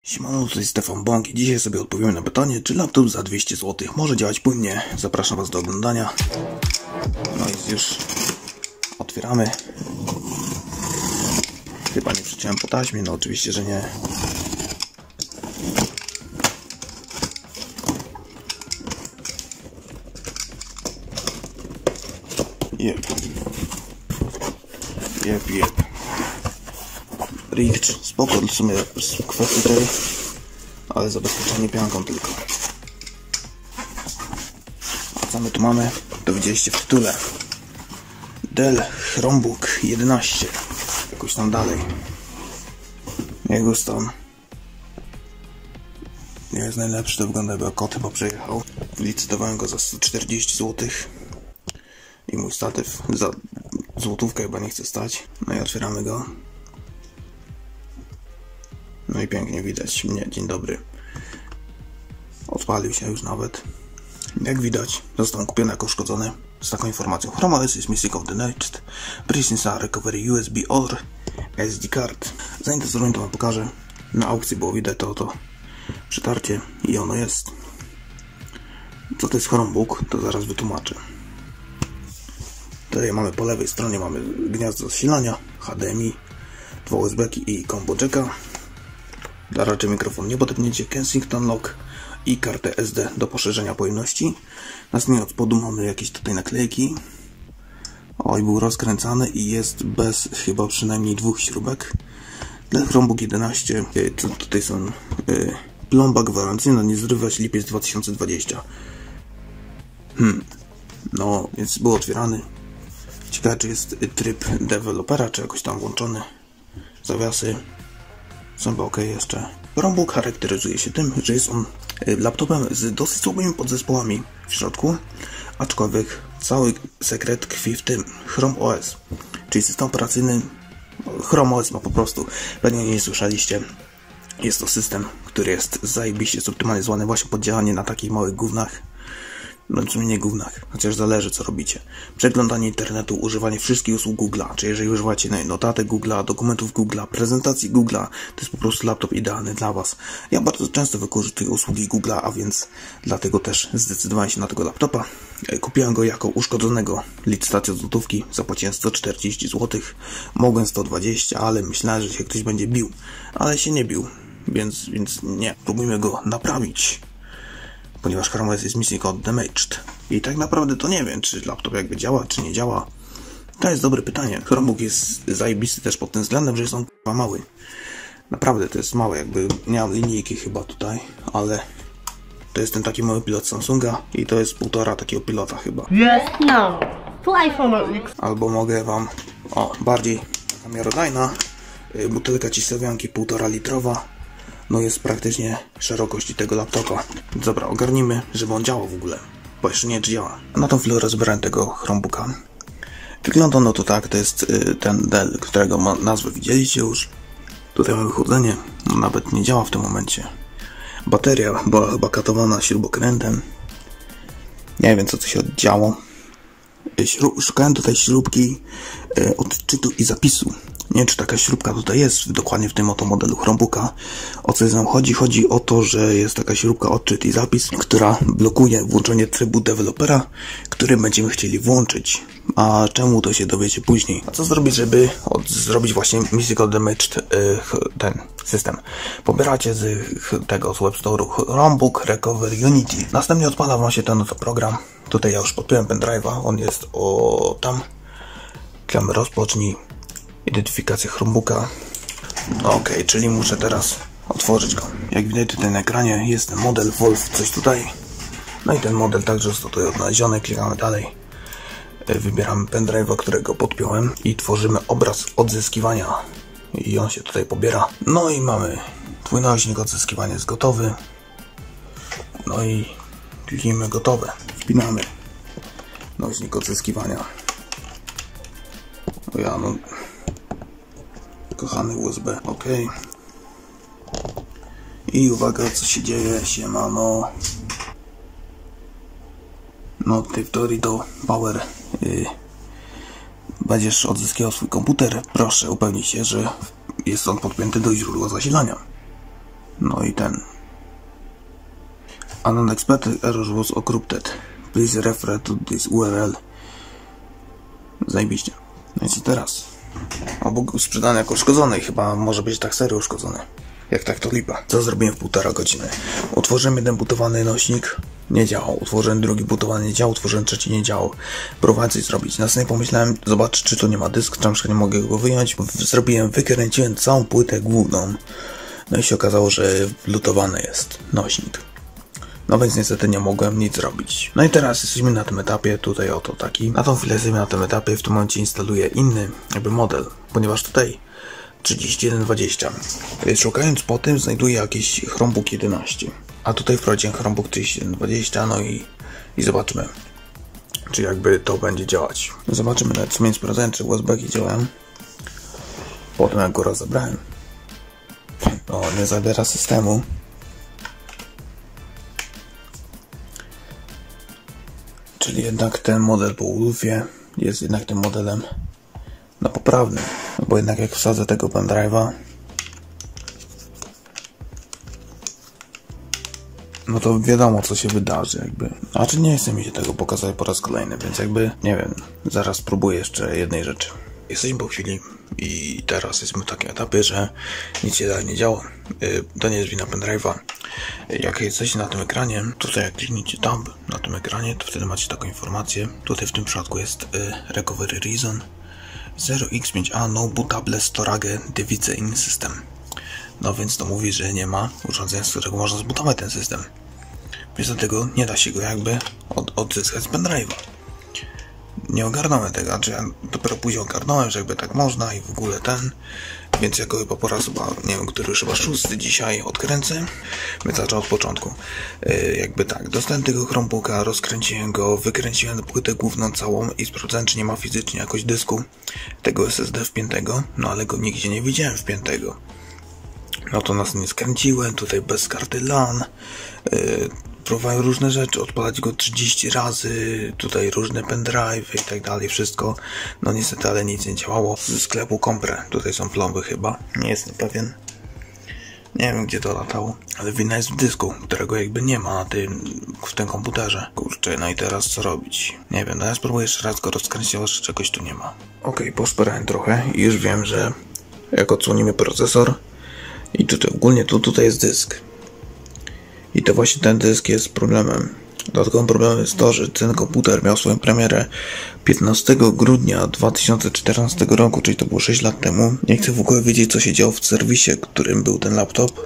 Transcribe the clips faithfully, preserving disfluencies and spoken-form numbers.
Siemano, to jest Stefan Bąk i dzisiaj sobie odpowiemy na pytanie, czy laptop za dwieście złotych może działać płynnie. Zapraszam Was do oglądania. No i już otwieramy. Chyba nie przyciąłem po taśmie, no oczywiście, że nie. Jep. Jep, jep. Rich, spoko, w sumie z kwestii tej, ale zabezpieczenie pianką tylko. A co my tu mamy? To widzieliście w tytule. Dell Chromebook jedenaście. Jakoś tam dalej. Jego stan nie jest najlepszy, to wygląda jakby kot chyba przejechał. Licytowałem go za sto czterdzieści złotych. I mój statyw za złotówkę chyba nie chce stać. No i otwieramy go. No i pięknie widać mnie, dzień dobry. Odpalił się już nawet. Jak widać, został kupiony jako uszkodzony z taką informacją. Chrome O S is missing of the next. Pressings are recovery U S B or S D card. Zanim to zrobię, to wam pokażę. Na aukcji było widać to oto przetarcie i ono jest. Co to jest Chromebook, to zaraz wytłumaczę. Tutaj mamy po lewej stronie mamy gniazdo zasilania, H D M I, dwa U S B ki i combo jacka. Dla raczej mikrofon nie podepniecie, Kensington Lock i kartę S D do poszerzenia pojemności. Następnie od spodu mamy jakieś tutaj naklejki. Oj, był rozkręcany i jest bez chyba przynajmniej dwóch śrubek. Dla Chromebook jedenaście, to tutaj są y, plomba gwarancyjna, nie zrywać, lipiec dwa tysiące dwudziesty. Hmm. No, więc był otwierany. Ciekawe, czy jest tryb dewelopera, czy jakoś tam włączony. Zawiasy są chyba ok jeszcze. Chromebook charakteryzuje się tym, że jest on laptopem z dosyć słabymi podzespołami w środku, aczkolwiek cały sekret tkwi w tym Chrome O S, czyli system operacyjny. Chrome O S ma po prostu, pewnie nie słyszeliście, jest to system, który jest zajebiście zoptymalizowany właśnie pod działanie na takich małych gównach. No w sumie nie gównach, chociaż zależy co robicie. Przeglądanie internetu, używanie wszystkich usług Google'a, czy jeżeli używacie notatek Google'a, dokumentów Google'a, prezentacji Google'a, to jest po prostu laptop idealny dla Was. Ja bardzo często wykorzystuję usługi Google'a, a więc dlatego też zdecydowałem się na tego laptopa. Kupiłem go jako uszkodzonego, licytacją złotówki, zapłaciłem sto czterdzieści złotych, mogłem sto dwadzieścia, ale myślałem, że się ktoś będzie bił, ale się nie bił, więc, więc nie, próbujmy go naprawić. Ponieważ Chrome O S jest missing of damaged. I tak naprawdę to nie wiem, czy laptop jakby działa, czy nie działa. To jest dobre pytanie. Chromebook jest zajebisty też pod tym względem, że jest on k***a mały. Naprawdę to jest małe, jakby nie mam linijki chyba tutaj, ale to jest ten taki mały pilot Samsunga i to jest półtora takiego pilota chyba. Yes, no. To iPhone X. Albo mogę wam, o, bardziej miarodajna, butelka cistowianki półtora litrowa. No jest praktycznie szerokości tego laptopa. Dobra, ogarnijmy, żeby on działał w ogóle, bo jeszcze nie działa. Na tą chwilę rozbierałem tego Chromebooka. Wygląda no to tak, to jest y, ten Dell, którego ma, nazwę widzieliście już. Tutaj mamy chłodzenie, no nawet nie działa w tym momencie. Bateria była chyba katowana śrubokrętem. Nie wiem co tu się oddziało. Śrub, szukałem tutaj śrubki y, odczytu i zapisu. Nie wiem, czy taka śrubka tutaj jest, dokładnie w tym oto modelu Chromebooka. O co nam chodzi? Chodzi o to, że jest taka śrubka odczyt i zapis, która blokuje włączenie trybu dewelopera, który będziemy chcieli włączyć. A czemu, to się dowiecie później. A co zrobić, żeby od, zrobić właśnie missing of damaged yy, ten system? Pobieracie z tego z Web Store'u Chromebook Recovery Unity. Następnie odpala wam się ten oto program. Tutaj ja już podpiąłem pendrive'a, on jest o tam. Klikamy rozpocznij. Identyfikację Chromebooka. Ok, czyli muszę teraz otworzyć go. Jak widać tutaj na ekranie jest ten model Wolf, coś tutaj. No i ten model także został tutaj odnaleziony. Klikamy dalej. Wybieramy pendrive'a, którego podpiąłem i tworzymy obraz odzyskiwania. I on się tutaj pobiera. No i mamy twój nośnik odzyskiwania jest gotowy. No i kliknijmy gotowe. Wpinamy nośnik odzyskiwania. O ja no... Kochany U S B, ok. I uwaga, co się dzieje, siemano. No tutaj w teorii to Power yy, będziesz odzyskiwał swój komputer. Proszę upewnić się, że jest on podpięty do źródła zasilania. No i ten. An unexpected error was occurred. Please refer to this U R L. Zajebiście. No i co teraz? Obok sprzedany jako uszkodzony i chyba może być tak serio uszkodzony. Jak tak to lipa. Co zrobiłem w półtora godziny? Utworzyłem jeden butowany nośnik, nie działał. Utworzyłem drugi butowany, nie działał. Utworzyłem trzeci, nie działał. Próbowałem coś zrobić. Następnie pomyślałem, zobaczyć czy tu nie ma dysku, czy na przykład nie mogę go wyjąć. Zrobiłem, wykręciłem całą płytę główną. No i się okazało, że lutowany jest nośnik. No więc niestety nie mogłem nic zrobić. No i teraz jesteśmy na tym etapie, tutaj oto taki. Na tą chwilę jesteśmy na tym etapie, w tym momencie instaluję inny jakby model, ponieważ tutaj trzydzieści jeden dwadzieścia. Szukając po tym znajduję jakiś Chromebook jedenaście. A tutaj wprowadziłem Chromebook trzydzieści jeden dwadzieścia, no i, i zobaczymy, czy jakby to będzie działać. Zobaczymy nawet co sprawdzałem, czy U S B-ki działają. Potem jak go rozebrałem. O, nie zabiera systemu. Czyli jednak ten model po Ulufie jest jednak tym modelem no poprawnym. No bo jednak jak wsadzę tego pendrive'a, no to wiadomo co się wydarzy jakby. A czy nie chcę mi się tego pokazać po raz kolejny, więc jakby nie wiem, zaraz spróbuję jeszcze jednej rzeczy. Jesteśmy po chwili i teraz jesteśmy w takim etapie, że nic się dalej nie działo. To nie jest wina pendrive'a. Jak jesteście na tym ekranie, tutaj jak klikniecie tab na tym ekranie, to wtedy macie taką informację. Tutaj w tym przypadku jest recovery reason zero x pięć a no bootable storage device in system. No więc to mówi, że nie ma urządzenia, z którego można zbootować ten system. Więc dlatego nie da się go jakby od, odzyskać z pendrive'a. Nie ogarnąłem tego, czy ja dopiero później ogarnąłem, że jakby tak można i w ogóle ten, więc jako chyba po raz chyba, nie wiem, który już chyba szósty dzisiaj odkręcę, więc zaczął od początku. Yy, jakby tak, dostałem tego Chromebooka, rozkręciłem go, wykręciłem płytę główną całą i sprawdzałem, czy nie ma fizycznie jakoś dysku tego S S D wpiętego, no ale go nigdzie nie widziałem wpiętego. No to nas nie skręciłem, tutaj bez karty LAN, yy, próbowałem różne rzeczy, odpalać go trzydzieści razy, tutaj różne pendrive i tak dalej, wszystko. No niestety, ale nic nie działało. Z sklepu Compre, tutaj są plomby chyba, nie jestem pewien. Nie wiem gdzie to latało, ale wina jest w dysku, którego jakby nie ma na tym, w tym komputerze. Kurczę, no i teraz co robić? Nie wiem, no ja spróbuję jeszcze raz go rozkręcić, ale czegoś tu nie ma. Okej, poszperałem trochę i już wiem, że jak odsłonimy procesor i tutaj ogólnie tu, tutaj jest dysk. I to właśnie ten dysk jest problemem. Dodatkowym problemem jest to, że ten komputer miał swoją premierę piętnastego grudnia dwa tysiące czternastego roku, czyli to było sześć lat temu. Nie chcę w ogóle wiedzieć co się działo w serwisie, którym był ten laptop.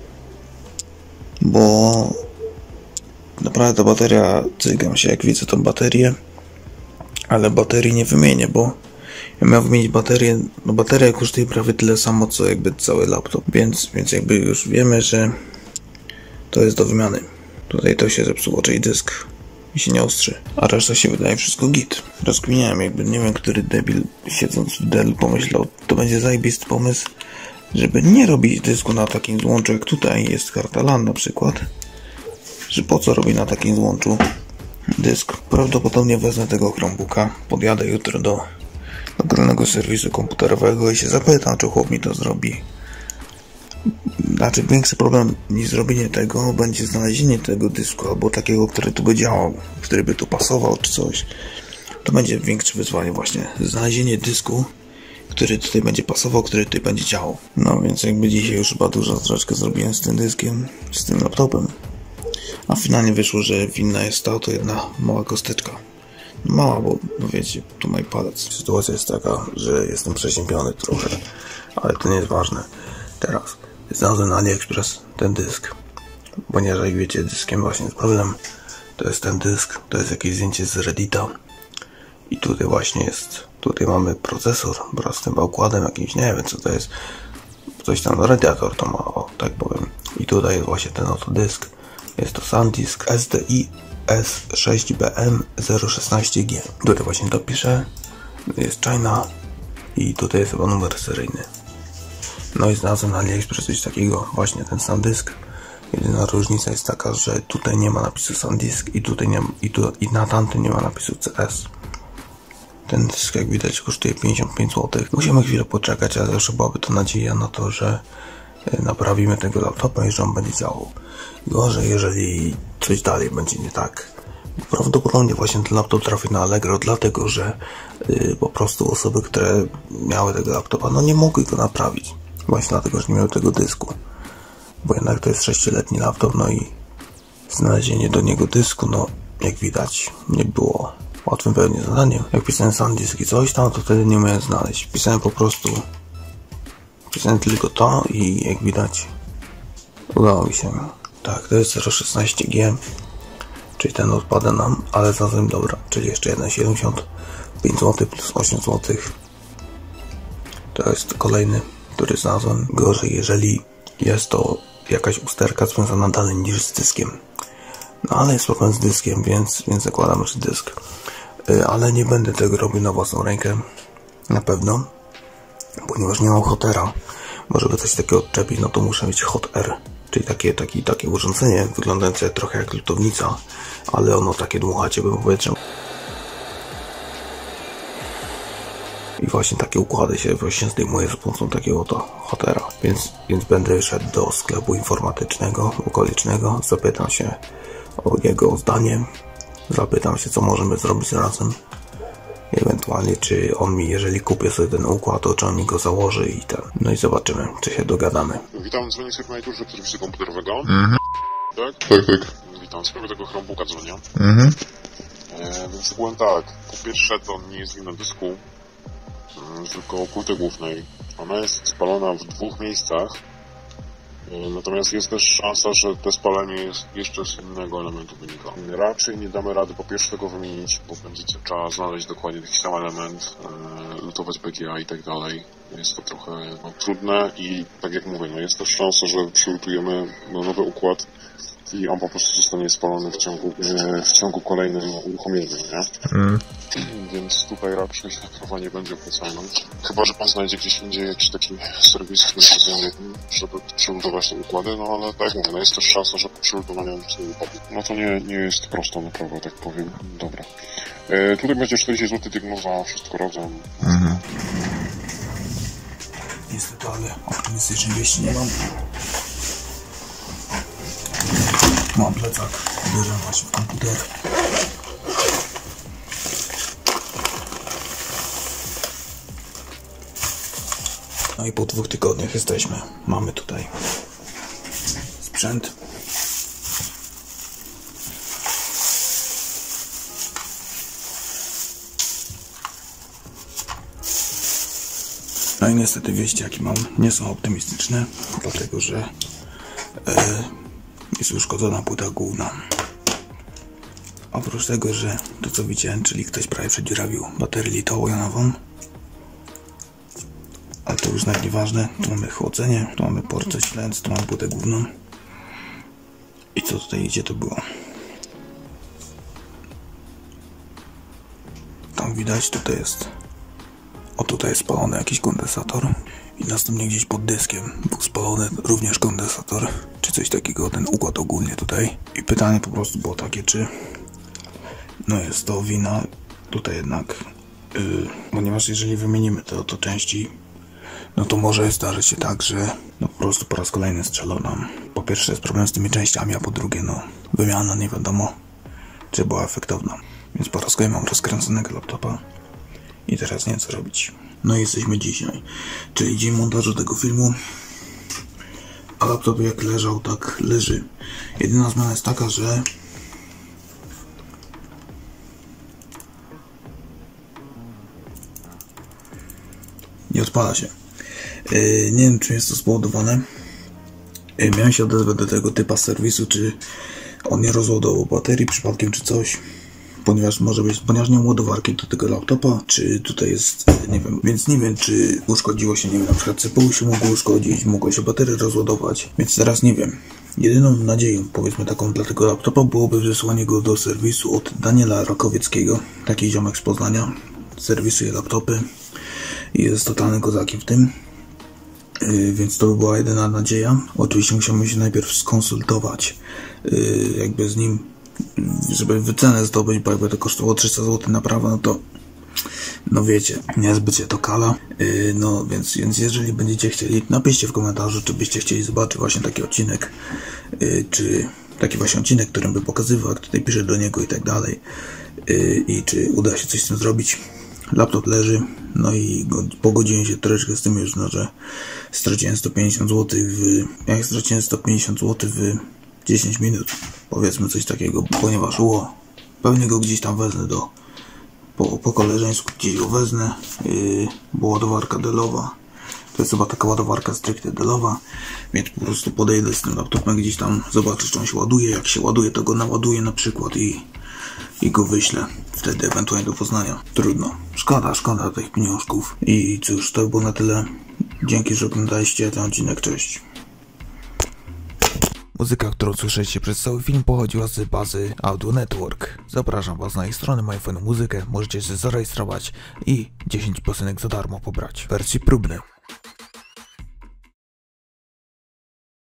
Bo naprawdę ta bateria, cygam się jak widzę tą baterię. Ale baterii nie wymienię, bo ja miałem wymienić baterię, no bateria kosztuje prawie tyle samo co jakby cały laptop. Więc, więc jakby już wiemy, że to jest do wymiany. Tutaj to się zepsuło, czyli dysk i się nie ostrzy. A reszta się wydaje wszystko git. Rozkminiałem jakby, nie wiem, który debil siedząc w Dellu pomyślał, to będzie zajebisty pomysł, żeby nie robić dysku na takim złączu, jak tutaj jest karta LAN na przykład. Że po co robić na takim złączu dysk? Prawdopodobnie wezmę tego Chromebooka, podjadę jutro do lokalnego serwisu komputerowego i się zapytam, czy chłop mi to zrobi. Znaczy większy problem niż zrobienie tego będzie znalezienie tego dysku albo takiego, który tu by działał, który by tu pasował czy coś. To będzie większe wyzwanie właśnie. Znalezienie dysku, który tutaj będzie pasował, który tutaj będzie działał. No więc jakby dzisiaj już chyba dużo troszeczkę zrobiłem z tym dyskiem, z tym laptopem. A finalnie wyszło, że winna jest ta oto jedna mała kosteczka. Mała, bo no wiecie, tu mój palec. Sytuacja jest taka, że jestem przeziębiony trochę, ale to nie jest ważne. Teraz znalazłem na AliExpress ten dysk, ponieważ jak wiecie, dyskiem właśnie jest problem. To jest ten dysk, to jest jakieś zdjęcie z Reddita i tutaj właśnie jest, tutaj mamy procesor wraz z tym układem jakimś, nie wiem co to jest, coś tam radiator to ma, o, tak powiem. I tutaj jest właśnie ten oto dysk, jest to SanDisk S D I S sześć B M zero szesnaście G. Tutaj właśnie to pisze, jest China i tutaj jest chyba numer seryjny. No i znalazłem na AliExpress coś takiego, właśnie ten SanDisk. Jedyna różnica jest taka, że tutaj nie ma napisu SanDisk i tutaj nie ma, i, tu, i na tamtym nie ma napisu C S. Ten dysk jak widać kosztuje pięćdziesiąt pięć złotych. Musimy chwilę poczekać, ale zawsze byłaby to nadzieja na to, że naprawimy tego laptopa i że on będzie działał. Gorzej, jeżeli coś dalej będzie nie tak. Prawdopodobnie właśnie ten laptop trafi na Allegro, dlatego że yy, po prostu osoby, które miały tego laptopa, no nie mogły go naprawić. Właśnie dlatego, że nie miały tego dysku. Bo jednak to jest sześcioletni laptop, no i znalezienie do niego dysku, no jak widać, nie było łatwym pewnie zadaniem. Jak pisałem SanDisk i coś tam, to wtedy nie umiałem znaleźć. Pisałem po prostu, pisałem tylko to i jak widać, udało mi się. Tak, to jest zero szesnaście G, czyli ten odpada nam, ale zatem dobra, czyli jeszcze jeden siedemdziesiąt pięć złotych plus osiem złotych. To jest kolejny, który znalazłem. Gorzej, jeżeli jest to jakaś usterka związana dalej niż z dyskiem. No ale jest problem z dyskiem, więc, więc zakładam, że dysk. Yy, ale nie będę tego robił na własną rękę. Na pewno. Ponieważ nie mam hotera. Bo żeby coś takiego odczepić, no to muszę mieć hot air. Czyli takie, takie, takie urządzenie wyglądające trochę jak lutownica, ale ono takie dmucha ciepłym powietrzem. I właśnie takie układy się właśnie zdejmuje za pomocą takiego to hotera. Więc, więc będę szedł do sklepu informatycznego, okolicznego, zapytam się o jego zdanie, zapytam się, co możemy zrobić razem. Ewentualnie, czy on mi, jeżeli kupię sobie ten układ, to czy on mi go założy i ten. No i zobaczymy, czy się dogadamy. Witam, dzwonię z Hypernight'u z serwisu komputerowego. Mhm. Tak? Tak, tak. Witam, w sprawie tego Chromebooka dzwonię. Mhm. E, więc powiem tak, po pierwsze to nie jest wina dysku, tylko płyty głównej. Ona jest spalona w dwóch miejscach, e, natomiast jest też szansa, że to spalenie jest jeszcze z innego elementu wynika. Raczej nie damy rady po pierwsze tego wymienić, bo będzie trzeba znaleźć dokładnie taki sam element, e, lutować B G A i tak dalej. Jest to trochę no, trudne i tak jak mówię, no jest też szansa, że przylutujemy no, nowy układ i on po prostu zostanie spalony w ciągu, e, w ciągu kolejnym uruchomienia, nie? Mm. Więc tutaj raczej sprawa nie będzie opłacalna. Chyba że pan znajdzie gdzieś indziej jakiś taki serwis, który pozwoli, żeby przylutować te układy, no ale tak jak mówię, no jest też szansa, że po przylutowaniu układu. No to nie, nie jest prosto, naprawdę, tak powiem. Dobra. E, tutaj będzie czterdzieści złotych diagnoza, wszystko razem. Mhm. Niestety, ale optymistycznej wieści nie mam. Mam plecak, uderzam właśnie w komputer. No i po dwóch tygodniach jesteśmy. Mamy tutaj sprzęt. No i niestety wieści, jakie mam, nie są optymistyczne, dlatego że e, jest uszkodzona płyta główna. Oprócz tego, że to co widziałem, czyli ktoś prawie przedziurawił baterię litowo-jonową. Ale to już nawet nieważne. Tu mamy chłodzenie, tu mamy port zasilający, tu mamy płytę główną. I co tutaj idzie, to było. Tam widać, tutaj jest. O, tutaj jest spalony jakiś kondensator. I następnie gdzieś pod dyskiem był spalony również kondensator, czy coś takiego, ten układ ogólnie tutaj. I pytanie po prostu było takie, czy no jest to wina tutaj jednak, yy, ponieważ jeżeli wymienimy te oto części, no to może zdarzyć się tak, że no po prostu po raz kolejny strzelał nam. Po pierwsze jest problem z tymi częściami, a po drugie no wymiana nie wiadomo, czy była efektowna. Więc po raz kolejny mam rozkręconego laptopa i teraz nie wiem co robić. No i jesteśmy dzisiaj, czyli dzień montażu tego filmu, a laptop jak leżał, tak leży. Jedyna zmiana jest taka, że nie odpala się. Yy, nie wiem, czym jest to spowodowane. Yy, miałem się odezwać do tego typa serwisu, czy on nie rozładował baterii przypadkiem, czy coś. Ponieważ może być, ponieważ nie mam ładowarki do tego laptopa, czy tutaj jest, nie wiem, więc nie wiem, czy uszkodziło się, nie wiem, na przykład C P U się mogło uszkodzić, mogła się bateria rozładować, więc teraz nie wiem. Jedyną nadzieją, powiedzmy taką dla tego laptopa, byłoby wysłanie go do serwisu od Daniela Rakowieckiego, taki ziomek z Poznania, serwisuje laptopy i jest totalnym kozakiem w tym. Yy, więc to by była jedyna nadzieja. Oczywiście musiałbym się najpierw skonsultować yy, jakby z nim, żeby wycenę zdobyć, bo jakby to kosztowało trzysta złotych naprawa, no to no wiecie, niezbyt się to kala. Yy, no więc, więc jeżeli będziecie chcieli, napiszcie w komentarzu, czy byście chcieli zobaczyć właśnie taki odcinek, yy, czy taki właśnie odcinek, którym by pokazywał, jak tutaj piszę do niego i tak dalej. Yy, I czy uda się coś z tym zrobić. Laptop leży, no i go, pogodziłem się troszeczkę z tym już, no, że straciłem sto pięćdziesiąt złotych w... Jak straciłem sto pięćdziesiąt złotych w dziesięć minut, powiedzmy coś takiego, ponieważ ło, pewnie go gdzieś tam wezmę do... Po, po koleżeńsku gdzieś go wezmę, yy, bo ładowarka Dellowa, to jest chyba taka ładowarka stricte Dellowa, więc po prostu podejdę z tym laptopem gdzieś tam, zobaczę, czy on się ładuje, jak się ładuje, to go naładuję na przykład i, i go wyślę wtedy ewentualnie do Poznania. Trudno, szkoda, szkoda tych pieniążków. I cóż, to było na tyle. Dzięki, że oglądaliście ten odcinek, cześć. Muzyka, którą słyszeliście przez cały film, pochodziła z bazy Audio Network. Zapraszam was na ich stronę, mają fajną muzykę, możecie się zarejestrować i dziesięć piosenek za darmo pobrać w wersji próbnej.